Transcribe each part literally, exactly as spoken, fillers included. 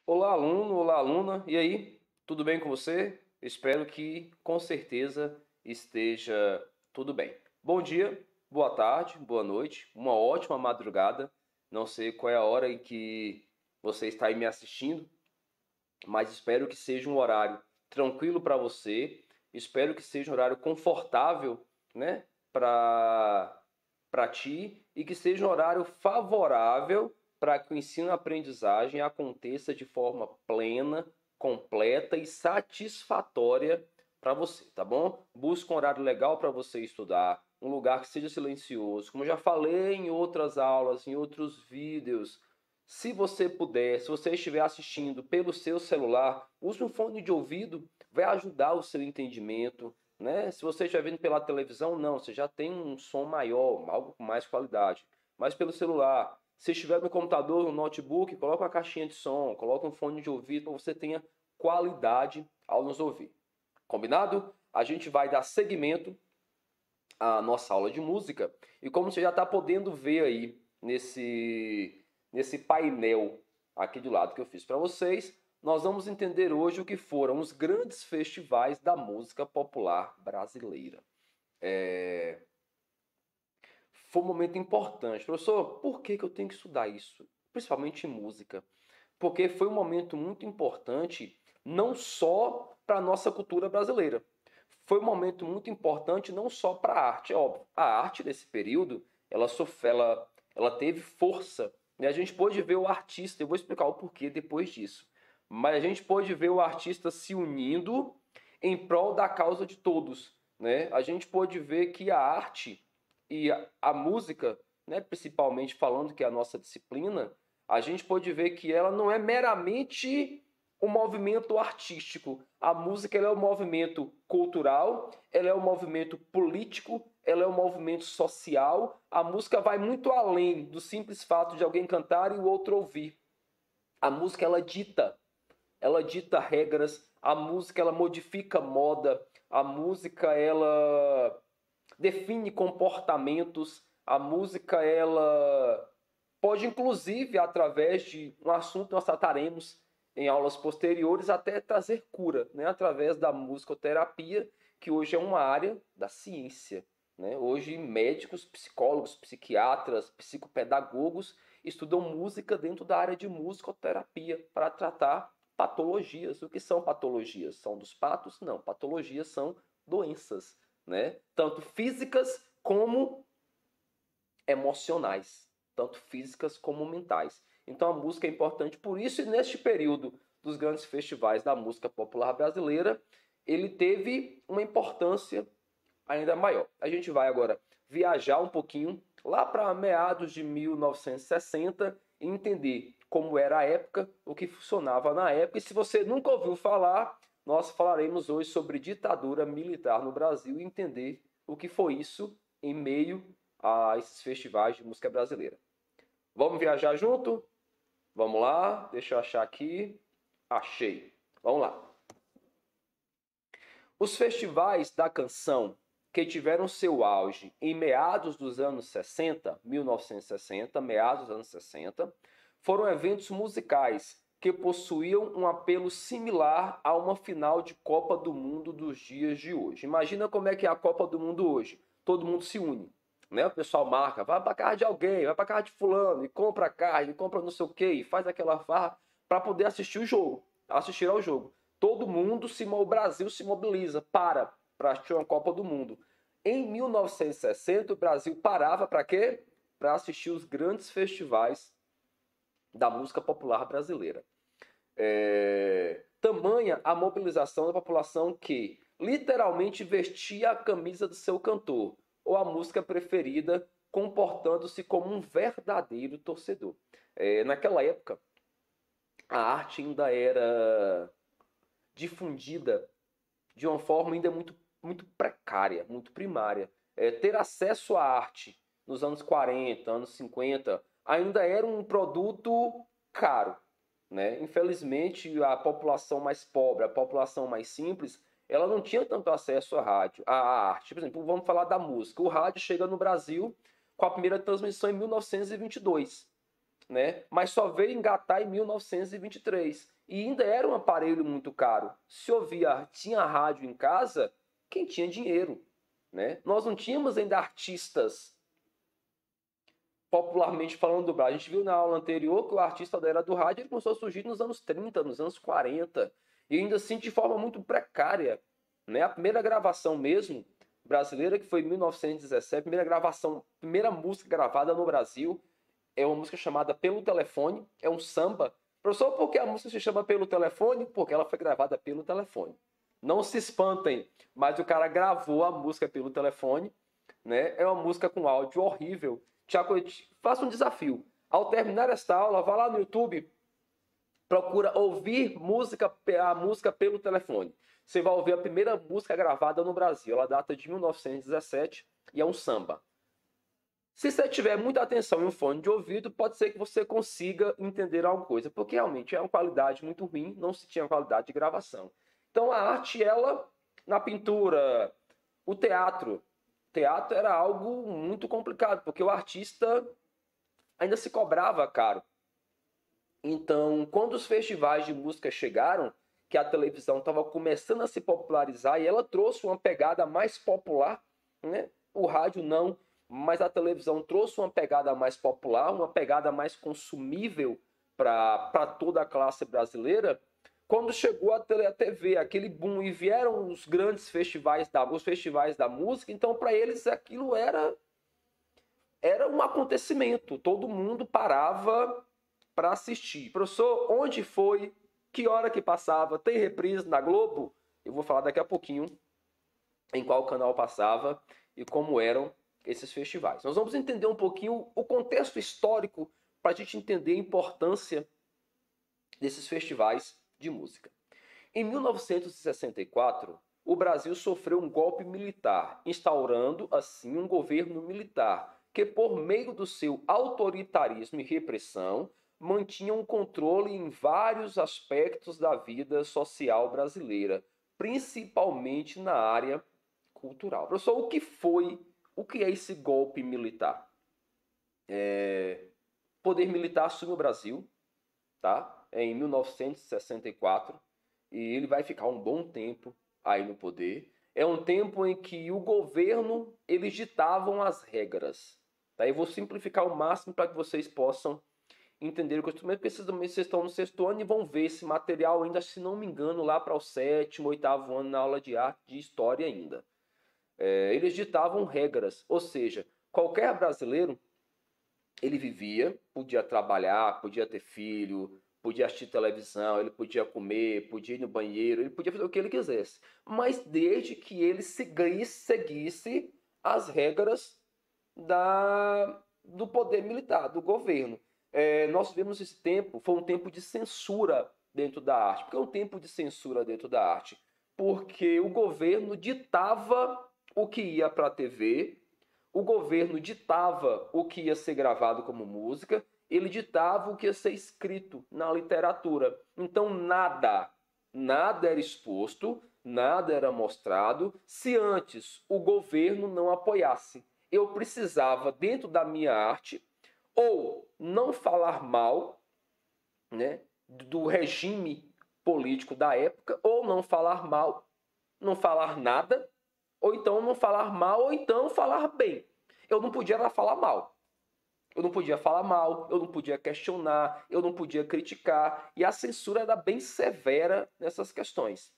Olá, aluno, olá, aluna. E aí, tudo bem com você? Espero que com certeza esteja tudo bem. Bom dia, boa tarde, boa noite, uma ótima madrugada. Não sei qual é a hora em que você está aí me assistindo, mas espero que seja um horário tranquilo para você. Espero que seja um horário confortável, né, para para ti e que seja um horário favorável para que o ensino-aprendizagem aconteça de forma plena, completa e satisfatória para você, tá bom? Busca um horário legal para você estudar, um lugar que seja silencioso. Como eu já falei em outras aulas, em outros vídeos, se você puder, se você estiver assistindo pelo seu celular, use um fone de ouvido, vai ajudar o seu entendimento, né? Se você estiver vendo pela televisão, não, você já tem um som maior, algo com mais qualidade. Mas pelo celular, se estiver no computador, no notebook, coloca uma caixinha de som, coloca um fone de ouvido para você tenha qualidade ao nos ouvir. Combinado? A gente vai dar seguimento à nossa aula de música e como você já está podendo ver aí nesse nesse painel aqui do lado que eu fiz para vocês, nós vamos entender hoje o que foram os grandes festivais da música popular brasileira. É... Foi um momento importante. Professor, por que, que eu tenho que estudar isso? Principalmente em música. Porque foi um momento muito importante, não só para a nossa cultura brasileira. Foi um momento muito importante não só para a arte, é óbvio. A arte desse período, ela, sof... ela, ela teve força. Né? A gente pôde ver o artista, eu vou explicar o porquê depois disso. Mas a gente pôde ver o artista se unindo em prol da causa de todos. Né? A gente pôde ver que a arte e a, a música, né, principalmente falando que é a nossa disciplina, a gente pode ver que ela não é meramente um movimento artístico. A música ela é um movimento cultural, ela é um movimento político, ela é um movimento social. A música vai muito além do simples fato de alguém cantar e o outro ouvir. A música ela dita, ela dita regras, a música ela modifica moda, a música ela define comportamentos, a música ela pode, inclusive, através de um assunto que nós trataremos em aulas posteriores, até trazer cura, né? Através da musicoterapia, que hoje é uma área da ciência. Né? Hoje, médicos, psicólogos, psiquiatras, psicopedagogos estudam música dentro da área de musicoterapia para tratar patologias. O que são patologias? São dos patos? Não. Patologias são doenças, né? Tanto físicas como emocionais, tanto físicas como mentais. Então a música é importante por isso, e neste período dos grandes festivais da música popular brasileira, ele teve uma importância ainda maior. A gente vai agora viajar um pouquinho lá para meados de mil novecentos e sessenta e entender como era a época, o que funcionava na época. E se você nunca ouviu falar, nós falaremos hoje sobre ditadura militar no Brasil e entender o que foi isso em meio a esses festivais de música brasileira. Vamos viajar junto? Vamos lá, deixa eu achar aqui. Achei. Vamos lá. Os festivais da canção que tiveram seu auge em meados dos anos sessenta, mil novecentos e sessenta, meados dos anos sessenta, foram eventos musicais que possuíam um apelo similar a uma final de Copa do Mundo dos dias de hoje. Imagina como é que é a Copa do Mundo hoje. Todo mundo se une. Né? O pessoal marca, vai para casa de alguém, vai para casa de fulano, e compra carne, compra não sei o que, e faz aquela farra para poder assistir o jogo, assistir ao jogo. Todo mundo, se, o Brasil se mobiliza para para assistir uma Copa do Mundo. Em mil novecentos e sessenta, o Brasil parava para quê? Para assistir os grandes festivais da música popular brasileira. É... Tamanha a mobilização da população que literalmente vestia a camisa do seu cantor, ou a música preferida, comportando-se como um verdadeiro torcedor. É, naquela época, a arte ainda era difundida de uma forma ainda muito, muito precária, muito primária. É, ter acesso à arte nos anos quarenta, anos cinquenta, ainda era um produto caro. Né? Infelizmente, a população mais pobre, a população mais simples, ela não tinha tanto acesso à rádio, à arte. Por exemplo, vamos falar da música. O rádio chega no Brasil com a primeira transmissão em mil novecentos e vinte e dois. né? Mas só veio engatar em mil novecentos e vinte e três. E ainda era um aparelho muito caro. Se ouvia, tinha rádio em casa, quem tinha dinheiro, né? Nós não tínhamos ainda artistas, popularmente falando, do Brasil. A gente viu na aula anterior que o artista da era do rádio ele começou a surgir nos anos trinta, nos anos quarenta, e ainda assim de forma muito precária, né? A primeira gravação mesmo brasileira, que foi em mil novecentos e dezessete, a primeira gravação, primeira música gravada no Brasil, é uma música chamada Pelo Telefone, é um samba. Professor, por que a música se chama Pelo Telefone? Porque ela foi gravada pelo telefone. Não se espantem, mas o cara gravou a música pelo telefone, né? É uma música com áudio horrível. Tiago, eu te faço um desafio. Ao terminar esta aula, vá lá no YouTube, procura ouvir música, a música pelo telefone. Você vai ouvir a primeira música gravada no Brasil. Ela data de mil novecentos e dezessete e é um samba. Se você tiver muita atenção em um fone de ouvido, pode ser que você consiga entender alguma coisa, porque realmente é uma qualidade muito ruim, não se tinha qualidade de gravação. Então a arte, ela, na pintura, o teatro, teatro era algo muito complicado, porque o artista ainda se cobrava caro. Então, quando os festivais de música chegaram, que a televisão estava começando a se popularizar e ela trouxe uma pegada mais popular, né? O rádio não, mas a televisão trouxe uma pegada mais popular, uma pegada mais consumível para toda a classe brasileira. Quando chegou a T V, aquele boom, e vieram os grandes festivais da, os festivais da música, então para eles aquilo era, era um acontecimento. Todo mundo parava para assistir. Professor, onde foi? Que hora que passava? Tem reprise na Globo? Eu vou falar daqui a pouquinho em qual canal passava e como eram esses festivais. Nós vamos entender um pouquinho o contexto histórico para a gente entender a importância desses festivais de música. Em mil novecentos e sessenta e quatro, o Brasil sofreu um golpe militar, instaurando assim um governo militar que, por meio do seu autoritarismo e repressão, mantinha um controle em vários aspectos da vida social brasileira, principalmente na área cultural. Professor, o que foi, o que é esse golpe militar? É, o poder militar assume o Brasil, tá? É em mil novecentos e sessenta e quatro, e ele vai ficar um bom tempo aí no poder. É um tempo em que o governo, eles ditavam as regras. Tá? Eu vou simplificar o máximo para que vocês possam entender o que eu estou. Vocês estão no sexto ano e vão ver esse material ainda, se não me engano, lá para o sétimo, oitavo ano na aula de arte, de história ainda. É, eles ditavam regras, ou seja, qualquer brasileiro, ele vivia, podia trabalhar, podia ter filho, podia assistir televisão, ele podia comer, podia ir no banheiro, ele podia fazer o que ele quisesse. Mas desde que ele seguisse, seguisse as regras da, do poder militar, do governo. É, nós vemos esse tempo, foi um tempo de censura dentro da arte. Por que é um tempo de censura dentro da arte? Porque o governo ditava o que ia para a T V, o governo ditava o que ia ser gravado como música, ele ditava o que ia ser escrito na literatura. Então nada, nada era exposto, nada era mostrado, se antes o governo não apoiasse. Eu precisava, dentro da minha arte, ou não falar mal, né, do regime político da época, ou não falar mal, não falar nada, ou então não falar mal, ou então falar bem. Eu não podia falar mal. Eu não podia falar mal, eu não podia questionar, eu não podia criticar. E a censura era bem severa nessas questões.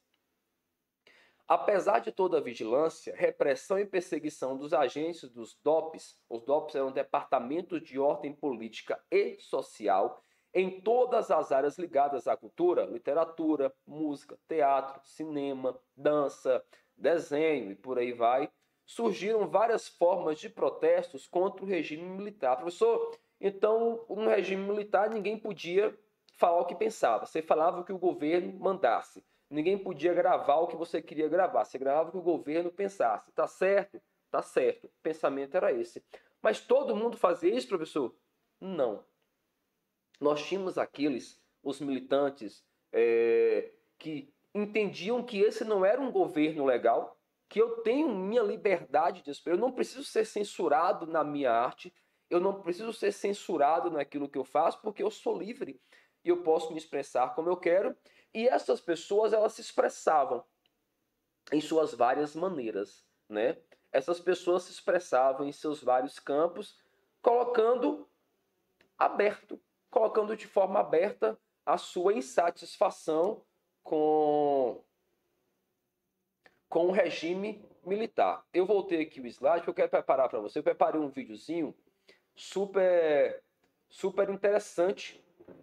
Apesar de toda a vigilância, repressão e perseguição dos agentes dos D O Ps, os D O Ps eram departamentos de ordem política e social, em todas as áreas ligadas à cultura, literatura, música, teatro, cinema, dança, desenho e por aí vai, surgiram várias formas de protestos contra o regime militar. Professor, então, no regime militar ninguém podia falar o que pensava, você falava o que o governo mandasse. Ninguém podia gravar o que você queria gravar. Você gravava o que o governo pensasse. Tá certo? Tá certo. O pensamento era esse. Mas todo mundo fazia isso, professor? Não. Nós tínhamos aqueles, os militantes, é, que entendiam que esse não era um governo legal, que eu tenho minha liberdade de expressão, eu não preciso ser censurado na minha arte, Eu não preciso ser censurado naquilo que eu faço, porque eu sou livre e eu posso me expressar como eu quero. E essas pessoas, elas se expressavam em suas várias maneiras, né? Essas pessoas se expressavam em seus vários campos, colocando aberto, colocando de forma aberta a sua insatisfação com, com o regime militar. Eu voltei aqui o slide porque eu quero preparar para você. Eu preparei um videozinho super, super interessante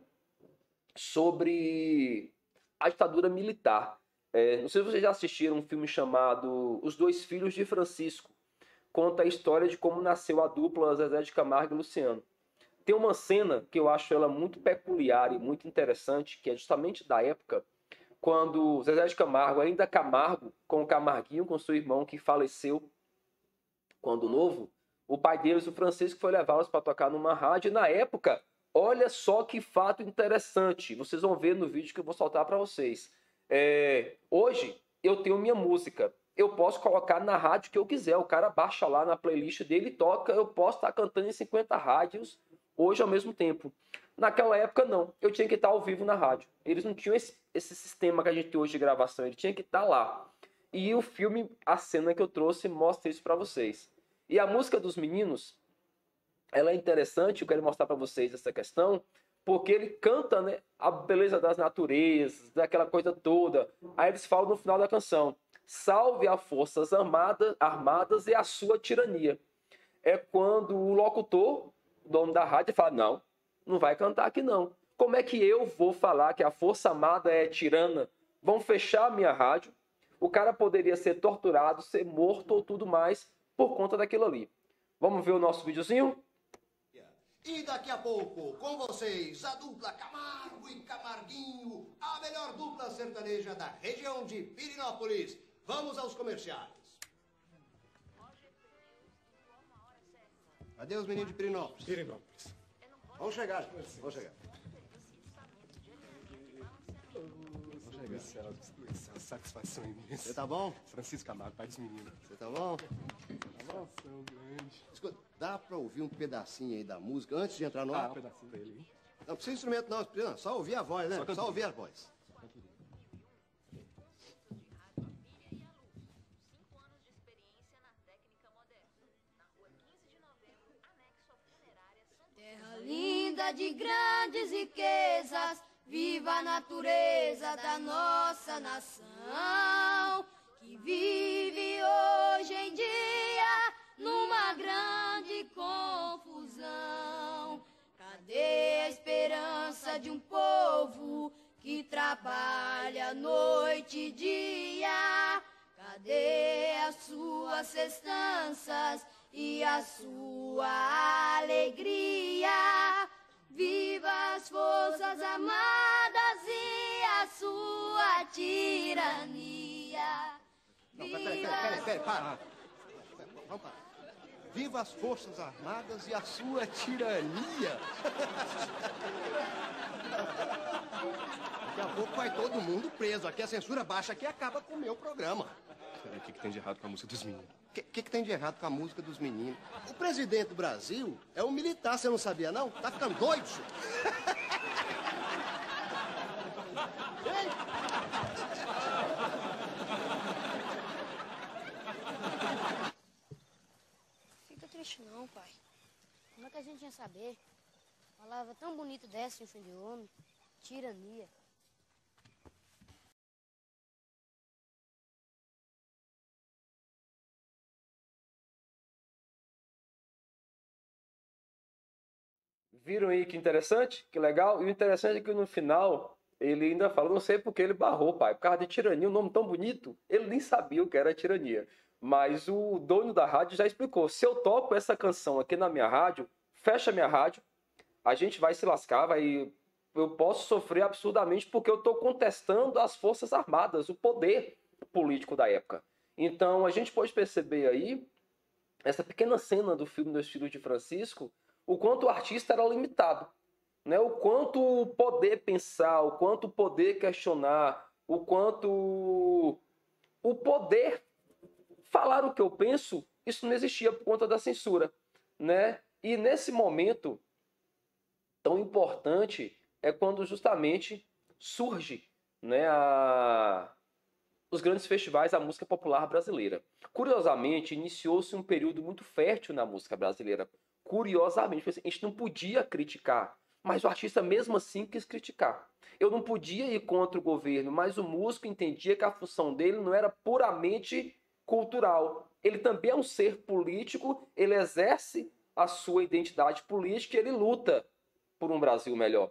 sobre a ditadura militar. É, não sei se vocês já assistiram um filme chamado Os Dois Filhos de Francisco. Conta a história de como nasceu a dupla Zezé de Camargo e Luciano. Tem uma cena que eu acho ela muito peculiar e muito interessante, que é justamente da época quando Zezé de Camargo, ainda Camargo, com o Camarguinho, com seu irmão que faleceu quando novo, o pai deles, o Francisco, foi levá-los para tocar numa rádio. E na época, olha só que fato interessante. Vocês vão ver no vídeo que eu vou soltar para vocês. É, hoje, eu tenho minha música. Eu posso colocar na rádio que eu quiser. O cara baixa lá na playlist dele e toca. Eu posso estar cantando em cinquenta rádios hoje ao mesmo tempo. Naquela época, não. Eu tinha que estar ao vivo na rádio. Eles não tinham esse, esse sistema que a gente tem hoje de gravação. Ele tinha que estar lá. E o filme, a cena que eu trouxe, mostra isso para vocês. E a música dos meninos, ela é interessante. Eu quero mostrar para vocês essa questão, porque ele canta, né, a beleza das naturezas, daquela coisa toda. Aí eles falam no final da canção: salve as forças armadas, armadas e a sua tirania. É quando o locutor, dono da rádio, fala: não, não vai cantar aqui não. Como é que eu vou falar que a força armada é tirana? Vão fechar a minha rádio. O cara poderia ser torturado, ser morto ou tudo mais por conta daquilo ali. Vamos ver o nosso videozinho? E daqui a pouco, com vocês, a dupla Camargo e Camarguinho, a melhor dupla sertaneja da região de Pirinópolis. Vamos aos comerciais. Cadê os meninos de Pirinópolis? Pirinópolis. Vamos chegar, vamos chegar. Isso é uma satisfação imensa. Você tá bom? Francisco Camargo, pai dos meninos. Você tá bom? Tá bom? Grande. Escuta, dá pra ouvir um pedacinho aí da música antes de entrar no Ah, ar? um pedacinho dele, hein? Não precisa de instrumento não, não, só ouvir a voz, né? Só Só, cantoria. ouvir a voz. Terra linda de grandes riquezas, viva a natureza da nossa nação, que vive hoje em dia numa grande confusão. Cadê a esperança de um povo que trabalha noite e dia? Cadê as suas festanças e a sua alegria? Viva as forças armadas e a sua tirania. Não, peraí, peraí, peraí, peraí, para. Vamos parar. Viva as Forças Armadas e a sua tirania. Daqui a pouco vai todo mundo preso. Aqui a censura baixa, aqui acaba com o meu programa. Peraí, o que, que tem de errado com a música dos meninos? O que, que, que tem de errado com a música dos meninos? O presidente do Brasil é um militar, você não sabia, não? Tá ficando doido, senhor? Fica triste não, pai. Como é que a gente ia saber? Palavra tão bonita dessa em fim de homem. Tirania. Viram aí que interessante? Que legal? E o interessante é que no final ele ainda fala: não sei porque ele barrou, pai. Por causa de tirania, um nome tão bonito. Ele nem sabia o que era tirania. Mas o dono da rádio já explicou: se eu toco essa canção aqui na minha rádio, fecha a minha rádio, a gente vai se lascar, vai... eu posso sofrer absurdamente porque eu estou contestando as Forças Armadas, o poder político da época. Então a gente pode perceber aí, essa pequena cena do filme Dois Filhos de Francisco, o quanto o artista era limitado, né? O quanto poder pensar, o quanto poder questionar, o quanto o poder falar o que eu penso, isso não existia por conta da censura, né? E nesse momento tão importante é quando justamente surge, né, a... os grandes festivais da música popular brasileira. Curiosamente, iniciou-se um período muito fértil na música brasileira. Curiosamente, a gente não podia criticar, mas o artista mesmo assim quis criticar. Eu não podia ir contra o governo, mas o músico entendia que a função dele não era puramente cultural. Ele também é um ser político, ele exerce a sua identidade política e ele luta por um Brasil melhor.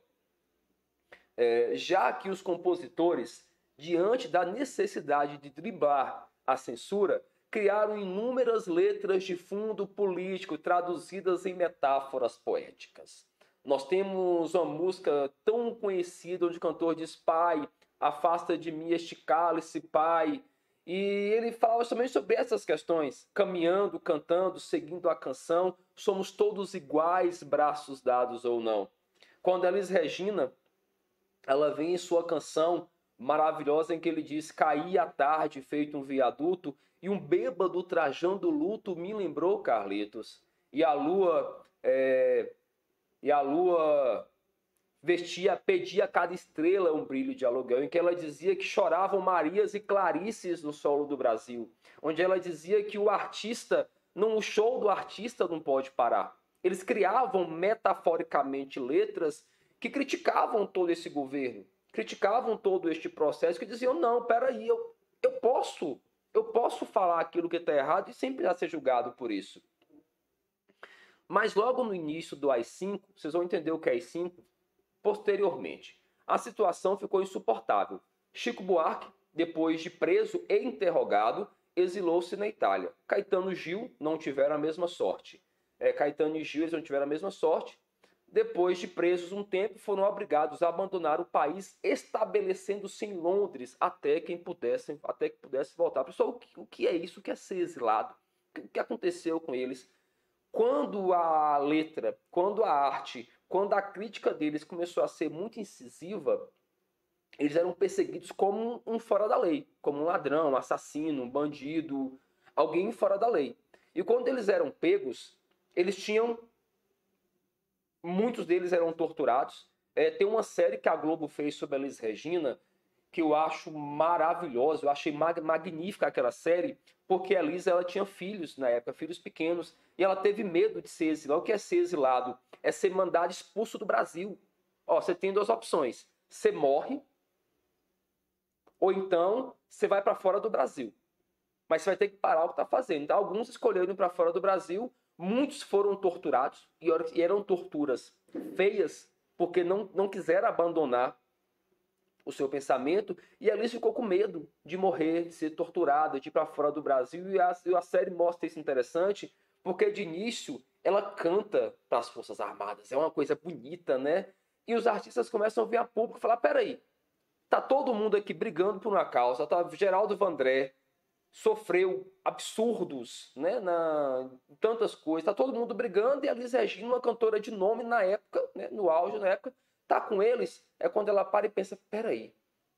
É, já que os compositores, diante da necessidade de driblar a censura, criaram inúmeras letras de fundo político traduzidas em metáforas poéticas. Nós temos uma música tão conhecida onde o cantor diz: Pai, afasta de mim este cálice, Pai. E ele fala também sobre essas questões, caminhando, cantando, seguindo a canção, somos todos iguais, braços dados ou não. Quando Elis Regina, ela vem em sua canção maravilhosa em que ele diz: caí à tarde feito um viaduto e um bêbado trajando luto me lembrou Carlitos. E a lua, é, e a lua vestia, pedia a cada estrela um brilho de aluguel, em que ela dizia que choravam Marias e Clarices no solo do Brasil, onde ela dizia que o artista, não, o show do artista não pode parar. Eles criavam metaforicamente letras que criticavam todo esse governo, criticavam todo este processo, que diziam: não, peraí, eu, eu posso, eu posso falar aquilo que está errado e sempre já ser julgado por isso. Mas logo no início do A I cinco, vocês vão entender o que é A I cinco posteriormente, a situação ficou insuportável. Chico Buarque, depois de preso e interrogado, exilou-se na Itália. Caetano e Gil não tiveram a mesma sorte. É, Caetano e Gil eles não tiveram a mesma sorte. Depois de presos um tempo, foram obrigados a abandonar o país, estabelecendo-se em Londres até que pudessem, até que pudessem voltar. Pessoal, o que, o que é isso? O que é ser exilado? O que aconteceu com eles? Quando a letra, quando a arte, quando a crítica deles começou a ser muito incisiva, eles eram perseguidos como um fora da lei, como um ladrão, um assassino, um bandido, alguém fora da lei. E quando eles eram pegos, eles tinham... Muitos deles eram torturados. É, tem uma série que a Globo fez sobre a Elis Regina, que eu acho maravilhosa, eu achei mag magnífica aquela série, porque a Elis, ela tinha filhos na época, filhos pequenos, e ela teve medo de ser exilado. O que é ser exilado? É ser mandado expulso do Brasil. Ó, você tem duas opções: você morre, ou então você vai para fora do Brasil. Mas você vai ter que parar o que está fazendo. Então, alguns escolheram ir para fora do Brasil, muitos foram torturados, e eram torturas feias, porque não, não quiseram abandonar o seu pensamento, e a Elis ficou com medo de morrer, de ser torturada, de ir para fora do Brasil, e a, a série mostra isso interessante, porque de início ela canta para as Forças Armadas, é uma coisa bonita, né? E os artistas começam a vir a público e falar: peraí, tá todo mundo aqui brigando por uma causa, tá? Geraldo Vandré sofreu absurdos, né, na, tantas coisas, tá todo mundo brigando, e a Elis Regina, uma cantora de nome na época, né, no auge na época, tá com eles. É quando ela para e pensa: peraí,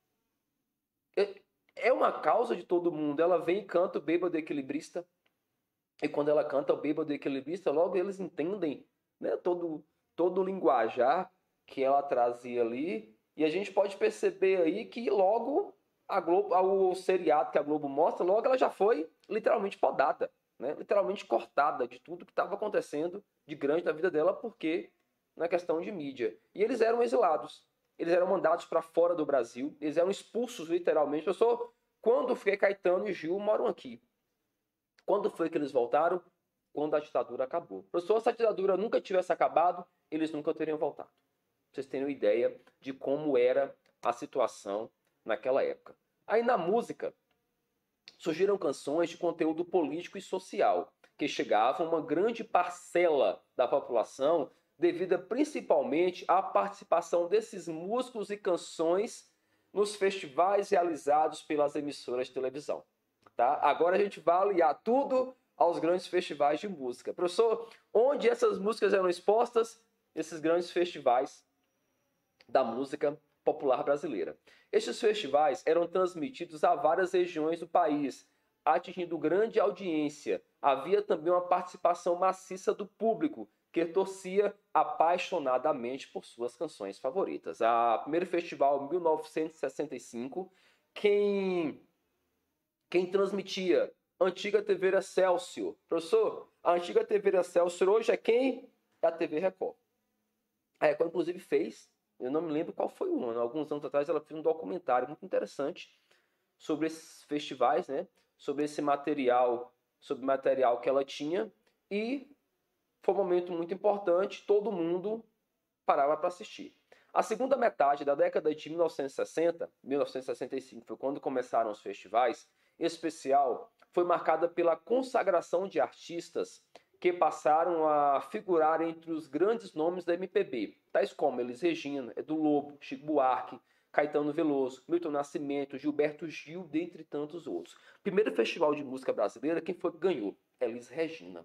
é, é uma causa de todo mundo. Ela vem e canta o Bêbado Equilibrista, e quando ela canta o Bêbado Equilibrista, logo eles entendem, né, todo, todo o linguajar que ela trazia ali, e a gente pode perceber aí que logo a Globo, o seriado que a Globo mostra, logo ela já foi literalmente podada, né? Literalmente cortada de tudo que estava acontecendo de grande na vida dela, porque na questão de mídia. E eles eram exilados, eles eram mandados para fora do Brasil, eles eram expulsos literalmente. Pessoal, quando foi Caetano e Gil moram aqui? Quando foi que eles voltaram? Quando a ditadura acabou. Pessoal, se a ditadura nunca tivesse acabado, eles nunca teriam voltado. Pra vocês terem uma ideia de como era a situação naquela época. Aí na música surgiram canções de conteúdo político e social, que chegavam a uma grande parcela da população, devido principalmente à participação desses músicos e canções nos festivais realizados pelas emissoras de televisão. Tá? Agora a gente vai aliar tudo aos grandes festivais de música. Professor, onde essas músicas eram expostas? Nesses grandes festivais da música popular brasileira. Estes festivais eram transmitidos a várias regiões do país, atingindo grande audiência. Havia também uma participação maciça do público, que torcia apaixonadamente por suas canções favoritas. A primeiro festival, em mil novecentos e sessenta e cinco, quem, quem transmitia? A antiga T V Excelsior. Professor, a antiga T V Excelsior hoje é quem? É a T V Record. A Record, inclusive, fez, eu não me lembro qual foi o ano, alguns anos atrás ela fez um documentário muito interessante sobre esses festivais, né? Sobre esse material, sobre o material que ela tinha, e foi um momento muito importante, todo mundo parava para assistir. A segunda metade da década de mil novecentos e sessenta, mil novecentos e sessenta e cinco foi quando começaram os festivais, em especial foi marcada pela consagração de artistas que passaram a figurar entre os grandes nomes da M P B, tais como Elis Regina, Edu Lobo, Chico Buarque, Caetano Veloso, Milton Nascimento, Gilberto Gil, dentre tantos outros. Primeiro festival de música brasileira, quem foi que ganhou? Elis Regina.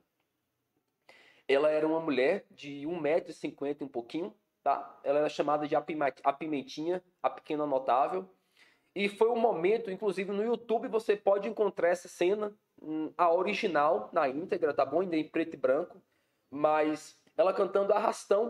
Ela era uma mulher de um metro e cinquenta e um pouquinho, tá? Ela era chamada de a Pimentinha, a Pequena Notável. E foi um momento, inclusive no YouTube você pode encontrar essa cena, a original, na íntegra, tá bom? Ainda em preto e branco, mas ela cantando Arrastão.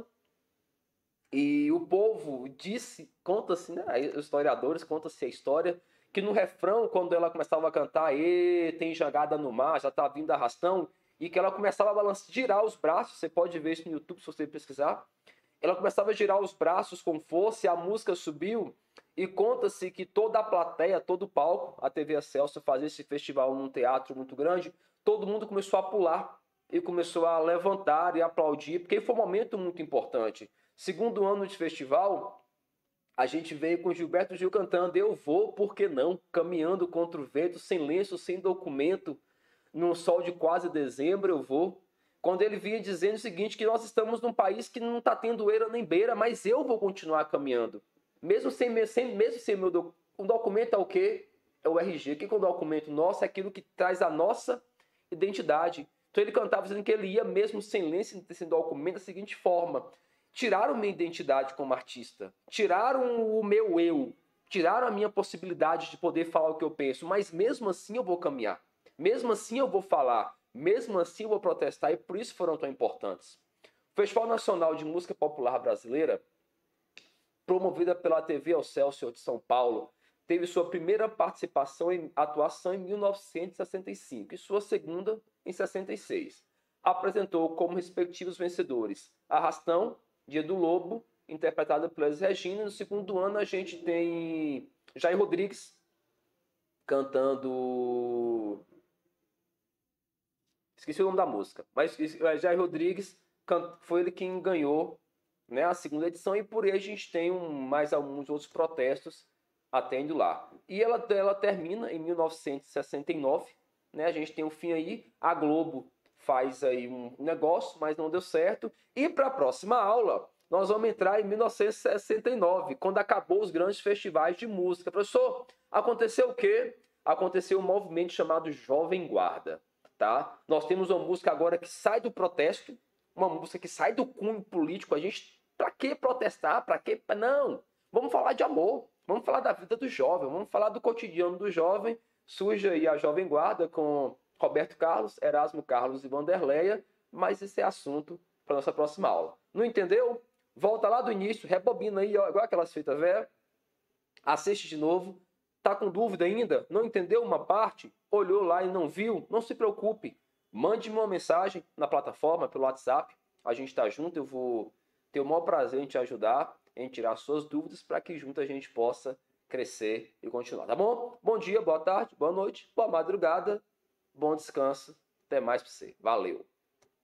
E o povo disse, conta-se, né? Os historiadores, conta-se a história, que no refrão, quando ela começava a cantar, e tem jangada no mar, já tá vindo Arrastão, e que ela começava a balançar, girar os braços, você pode ver isso no YouTube se você pesquisar. Ela começava a girar os braços com força e a música subiu. E conta-se que toda a plateia, todo o palco, a T V Excelsior fazia esse festival num teatro muito grande, todo mundo começou a pular e começou a levantar e aplaudir, porque foi um momento muito importante. Segundo ano de festival, a gente veio com Gilberto Gil cantando Eu Vou, Por Que Não? Caminhando contra o vento, sem lenço, sem documento, num sol de quase dezembro, eu vou. Quando ele vinha dizendo o seguinte, que nós estamos num país que não está tendo eira nem beira, mas eu vou continuar caminhando. Mesmo sem, sem, mesmo sem meu documento. O documento é o quê? É o R G. O que é o documento nosso? É aquilo que traz a nossa identidade. Então ele cantava dizendo que ele ia mesmo sem lenço, sem documento, da seguinte forma: tiraram minha identidade como artista, tiraram o meu eu, tiraram a minha possibilidade de poder falar o que eu penso, mas mesmo assim eu vou caminhar, mesmo assim eu vou falar, mesmo assim eu vou protestar, e por isso foram tão importantes. O Festival Nacional de Música Popular Brasileira, promovida pela T V Excelsior de São Paulo, teve sua primeira participação em atuação em mil novecentos e sessenta e cinco e sua segunda em sessenta e seis. Apresentou como respectivos vencedores Arrastão, de Edu Lobo, interpretada pela Elis Regina. No segundo ano a gente tem Jair Rodrigues cantando... Esqueci o nome da música, mas Jair Rodrigues foi ele quem ganhou, né, a segunda edição, e por aí a gente tem um, mais alguns outros protestos até indo lá. E ela, ela termina em mil novecentos e sessenta e nove, né, a gente tem um fim aí, a Globo faz aí um negócio, mas não deu certo. E para a próxima aula, nós vamos entrar em mil novecentos e sessenta e nove, quando acabou os grandes festivais de música. Professor, aconteceu o quê? Aconteceu um movimento chamado Jovem Guarda, tá? Nós temos uma música agora que sai do protesto, uma música que sai do cunho político. A gente, para que protestar? Para que? Não, vamos falar de amor, vamos falar da vida do jovem, vamos falar do cotidiano do jovem. Surge aí a Jovem Guarda com Roberto Carlos, Erasmo Carlos e Vanderleia, mas esse é assunto para nossa próxima aula. Não entendeu? Volta lá do início, rebobina aí, ó, igual aquelas fitas velhas, assiste de novo. Tá com dúvida ainda? Não entendeu uma parte? Olhou lá e não viu? Não se preocupe. Mande-me uma mensagem na plataforma, pelo WhatsApp. A gente está junto, eu vou ter o maior prazer em te ajudar, em tirar suas dúvidas, para que junto a gente possa crescer e continuar, tá bom? Bom dia, boa tarde, boa noite, boa madrugada, bom descanso. Até mais para você. Valeu!